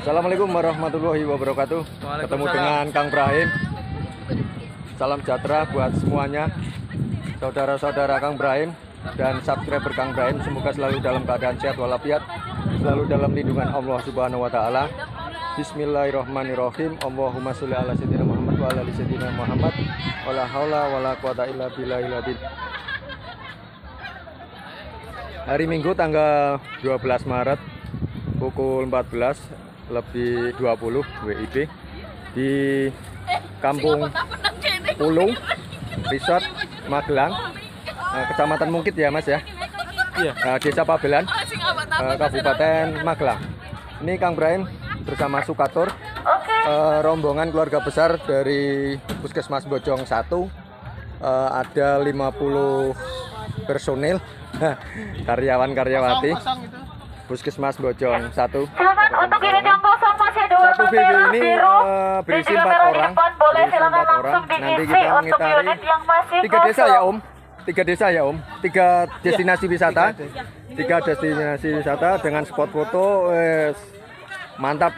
Assalamualaikum warahmatullahi wabarakatuh. Ketemu dengan Kang Brahim. Salam sejahtera buat semuanya, saudara-saudara Kang Brahim dan subscriber Kang Brahim. Semoga selalu dalam keadaan sehat walafiat, selalu dalam lindungan Allah Subhanahu wa taala. Bismillahirrahmanirrahim. Allahumma sholli ala sayyidina Muhammad wa ala ali sayyidina Muhammad. Wala haula wala quwata illa billahil azim. Hari Minggu tanggal 12 Maret pukul 14:20 WIB di Kampung Pulung Resort Magelang, Kecamatan Mungkit ya Mas ya. Iya. Desa Pabelan, Kabupaten Magelang. Ini Kang Brahim bersama Sukatur, rombongan keluarga besar dari Puskesmas Bojong 1. Ada 50 personil karyawan-karyawati Puskesmas Bojong 1. Silakan untuk unit yang kosong masih ada Satu BB ini berisi 4 orang. Boleh silakan langsung Nanti diisi kita untuk mengitari unit yang masih 3 desa ya Om. 3 desa ya Om. 3 destinasi wisata. 3 destinasi wisata dengan spot foto. Mantap.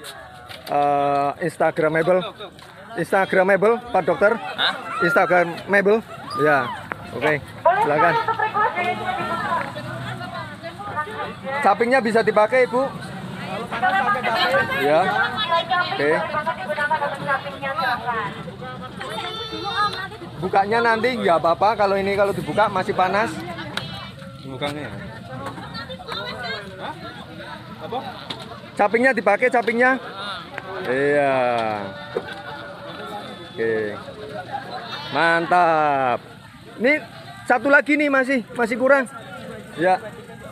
Instagramable Pak Dokter. Instagramable. Ya. Oke. Silakan. Sampingnya bisa dipakai Ibu. Ya. Oke. Bukanya nanti nggak apa-apa, kalau ini kalau dibuka masih panas. Bukanya. Sampingnya dipakai sampingnya. Iya. Oke. Mantap. Ini satu lagi nih masih kurang. Ya.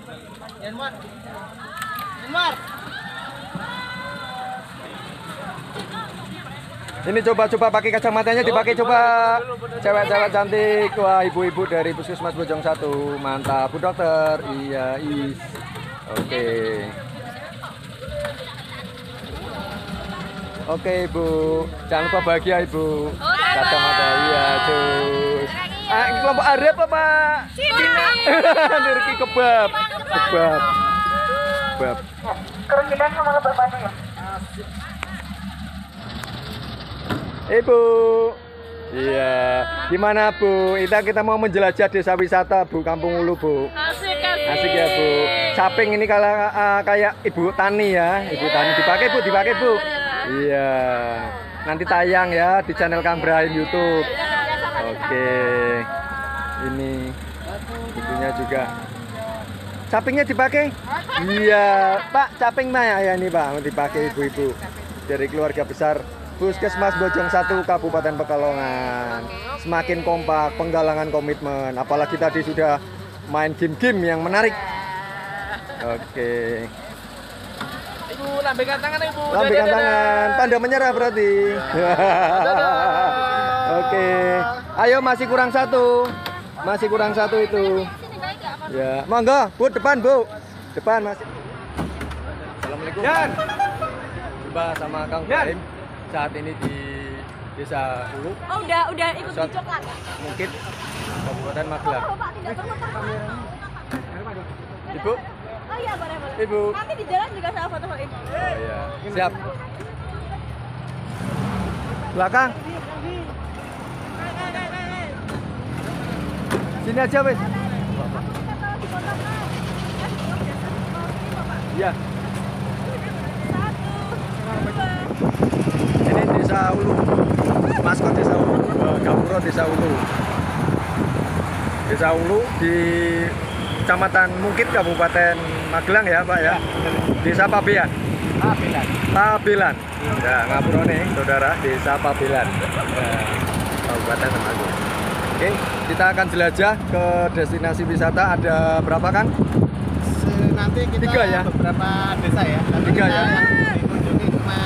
Ini coba pakai kacamatanya, dipakai coba. Cewek-cewek cantik. Wah, ibu-ibu dari Puskesmas Bojong 1. Mantap, Bu Dokter. Iya, Oke. Oke, Ibu. Jangan lupa bahagia, Ibu. Kacamata iya, cus. Kelompok Arab apa? Cina. Dari kebab. Keringinan sama lebar batu ya. Ibu. Iya. Gimana Bu? Kita mau menjelajah desa wisata Bu, Kampung Ulu Bu. Asik ya Bu. Caping ini kalau kayak Ibu Tani ya. Ibu Tani dipakai Bu. Iya. Nanti tayang ya di channel Kang Brahim YouTube. Oke. Ini ibunya juga. Capingnya dipakai? Iya, Pak, caping mah ya ini Pak, dipakai ibu-ibu dari keluarga besar Puskesmas Bojong 1 Kabupaten Pekalongan. Semakin kompak, penggalangan komitmen, apalagi tadi sudah main game-game yang menarik. Oke. Ibu, lambaikan tangan Ibu. Lambaikan tangan, tanda menyerah berarti. Oke. Ayo masih kurang satu itu. Ya, monggo, Bu, depan Bu. Depan Mas. Assalamualaikum. Yan. Coba sama Kang Brahim saat ini di Desa Ulu. Oh, udah ikut di coklat. Mungkin Kabupaten Magelang. Pak, tidak perlu Ibu. Oh iya, boleh. Ibu. Nanti di jalan juga saya foto-fotoin. Oh iya. Siap. Belakang. Sini aja, wes. Iya. Ini Desa Ulu. Maskot Desa Ulu. Gapura Desa Ulu. Desa Ulu di Kecamatan Mungkit Kabupaten Magelang ya, Pak ya. Desa Pabelan. Ya, ngapura nih, Saudara, Desa Pabelan. Ya, Kabupaten Magelang. Oke, kita akan jelajah ke destinasi wisata. Ada berapa Kang? Nanti kita 3 ya? beberapa desa ya. 3 ya? Yang dikunjungi cuma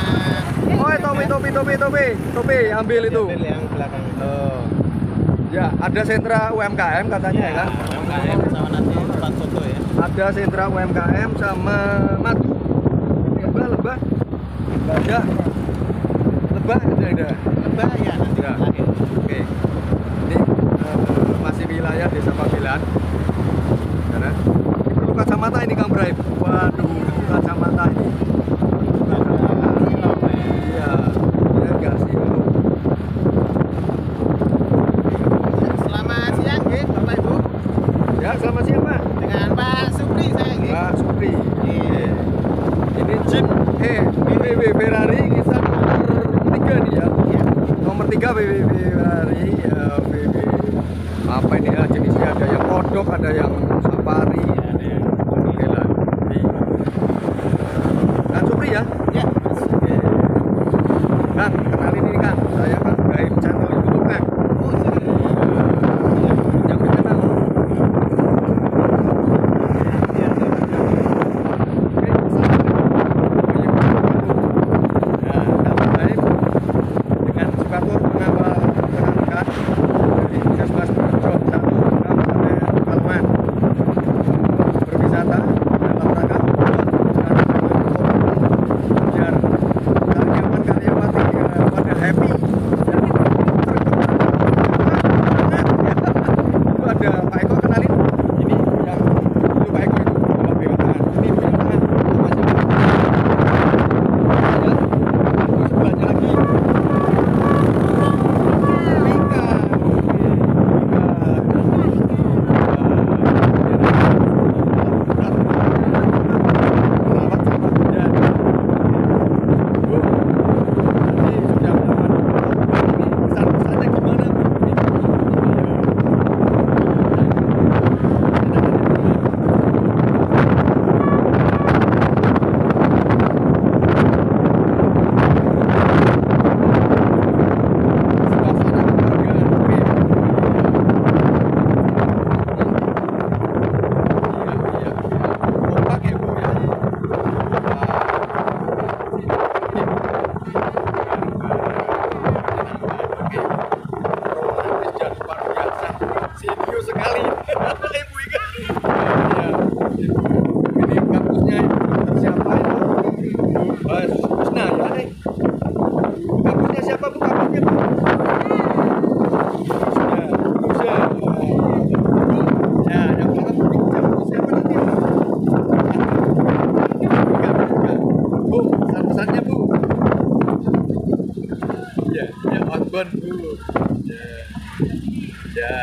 topi, ambil itu. ambil yang belakang itu. Oh. Ya, ada sentra UMKM katanya ya kan? UMKM sama nanti tempat foto ya. Ada sentra UMKM sama madu. Lebah. Nggak ada. Lebah ada. Lebah ya nanti Ya. terakhir. Oke. Ini masih wilayah Desa Pabelan. Karena ini perlu kacamata ini Kang Brahim. Waduh, kacamata ini. Ya, selamat siang Pak. Dengan Pak Supri saya ini. Pak Supri. Iya. Ini Jeep BBB Ferrari kita nomor 3 nih ya. Iya. Nomor 3 BBB Ferrari ya, BB. Apa ini ya jenisnya, ada yang kodok, ada yang safari. Oke lah. Kang Supri ya? Ya. Oke. Kang, kenalin ini Kang. Saya Kang Brahim, channel YouTube Kang. Yang mana Kang? Sekali Ibu Ika. Ya, ini kampusnya siapa itu? Mas Husna ya nih. Kampusnya siapa Bu? Kampusnya Bu? Husna. Ya, yang kampus siapa nanti? Bu, pesan-pesannya Bu. Ya, ya outbound Bu. Ya. Ya.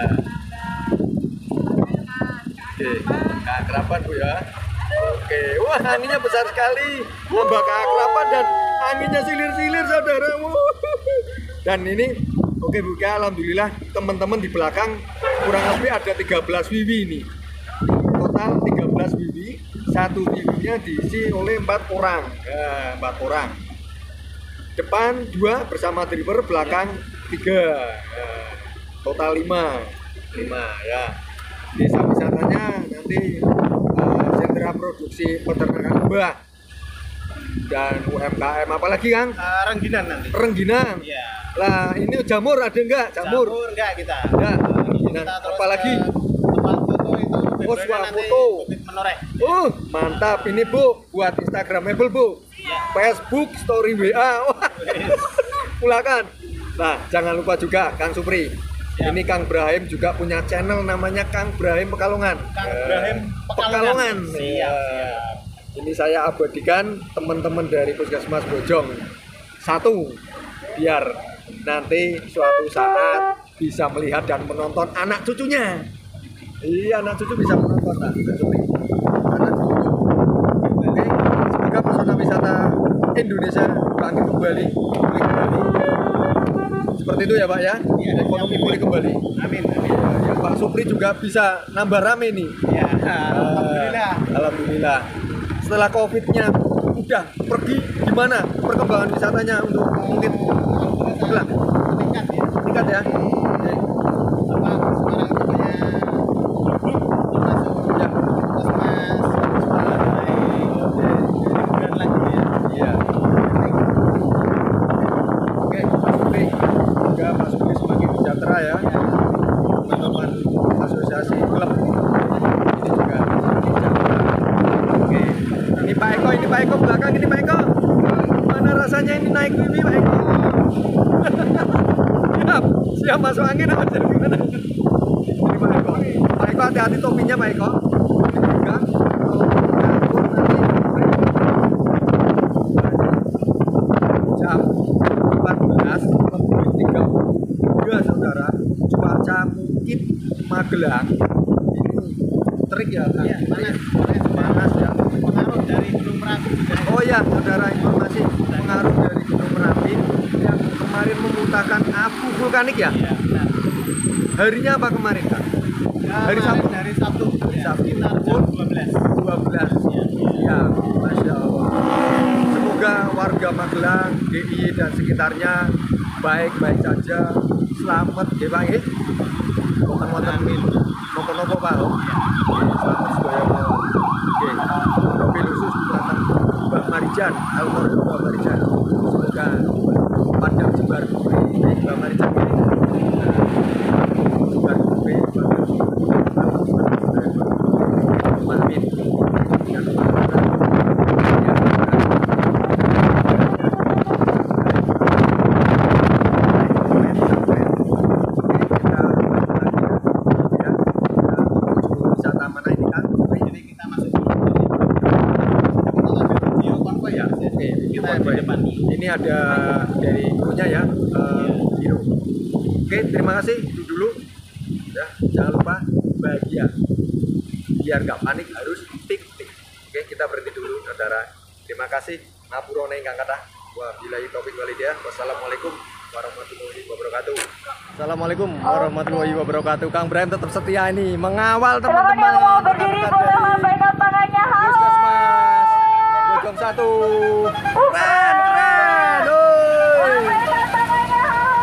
Oke, keakraban Bu ya. Oke, wah anginnya besar sekali, nambah keakraban dan anginnya silir-silir saudaramu. Dan ini, oke Bu ya, alhamdulillah teman-teman di belakang kurang lebih ada 13 wiwi ini. Total 13 wiwi, satu wiwinya diisi oleh 4 orang. Ya, 4 orang. Depan 2 bersama driver, belakang 3. Ya, total 5 ya. Desa wisatanya nanti sentra produksi peternakan lebah dan UMKM, apalagi Kang? Rengginan nanti. Rengginan. Iya. Lah ini jamur ada enggak? Jamur enggak kita. Ya, rengginan. Kita terus Apalagi tempat foto itu. Oh, nanti foto. Bukit Menoreh. Mantap ini Bu, buat Instagramable Bu. Facebook story WA. Wah. Mulakan. Nah, jangan lupa juga Kang Supri. Siap. Ini Kang Brahim juga punya channel namanya Kang Brahim Pekalongan. Kang Brahim Pekalongan. Siap. Ini saya abadikan teman-teman dari Puskesmas Bojong 1 biar nanti suatu saat bisa melihat dan menonton anak cucunya. Iya, anak cucu bisa menonton Kang Supri. Anak cucu. Oke, semoga pesona wisata Indonesia bangkit kembali, pulih kembali. Seperti itu ya Pak ya, ekonomi pulih kembali. Amin. Ya, Pak Supri juga bisa nambah rame nih. Ya, alhamdulillah. Alhamdulillah. Setelah COVID-nya udah pergi, gimana perkembangan wisatanya untuk mungkin bilang Meningkat ya. tingkat ya? Oke. Apa sekarang banyak masuk Ya. Puskesmas, dan lagi ya. Iya. Oke, Pak Supri. Semoga Pak Supri semakin sejahtera ya. Teman-teman asosiasi klub ini juga semakin sejahtera. Oke. Ini Pak Eko belakang ini Pak Eko. Mana rasanya ini naik wiwi Pak Eko? Siap masuk angin apa jadi gimana? Ini Pak Eko. Pak Eko hati-hati topinya Pak Eko. Ini pegang. Jam 14:32 saudara, cuaca Bukit Magelang ini terik ya Kak? Iya, panas. Panas ya. Pengaruh dari Gunung Merapi juga. Oh ya, saudara, informasi pengaruh dari Gunung Merapi yang kemarin memuntahkan abu vulkanik ya? Iya, benar. Harinya apa kemarin Kak? Ya, Hari kemarin Sabtu. Dari Sabtu. Hari Ya, Sabtu. sekitar jam 12. 12. Ya, Masya Allah. Semoga warga Magelang, DIY dan sekitarnya baik-baik saja, selamat ya Pak ya. Wonten-wonten nopo-nopo Pak. Selamat sedaya mawon. Oke. Mobil khusus buatan Mbah Marijan, almarhum Mbah Marijan. Semoga pandang jembar Mbah Marijan ini. Jembar Amin. Wisata mana ini kan? Jadi kita masuk dulu. Kita ambil video konvoy ya. Oke, Kita konvoy. di depan. Ini ada dari krunya ya, Biro. Oke, terima kasih. Itu dulu. Ya, jangan lupa bahagia. Biar nggak panik harus tik-tik. Oke, kita berhenti dulu, saudara. Terima kasih. Ngapurone ingkang kathah. Wabillahi taufiq walhidayah. Wassalamualaikum warahmatullahi wabarakatuh. Assalamualaikum warahmatullahi wabarakatuh. Kang Brian tetap setia ini mengawal Silakan teman-teman. yang mau berdiri rekan-rekan boleh dari melambaikan tangannya. Halo. Puskesmas Bojong 1. Keren, keren. Oi. Lambaikan tangannya.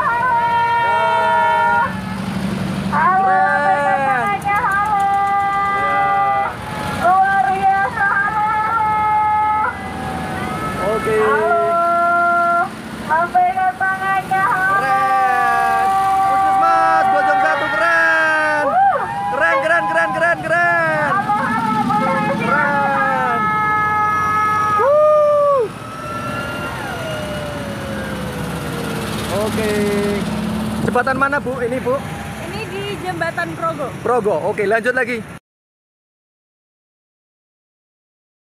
Halo. Ya. Halo. Lambaikan Keren. tangannya. Halo. Ya. Luar biasa. Halo. Oke. Halo. Lambaikan tangannya. Halo. Keren. Puskesmas Bojong 1 keren. Keren, keren, keren, keren, keren. Keren. Oke. Jembatan mana Bu? Ini Bu? Ini di Jembatan Progo. Progo. Oke, lanjut lagi.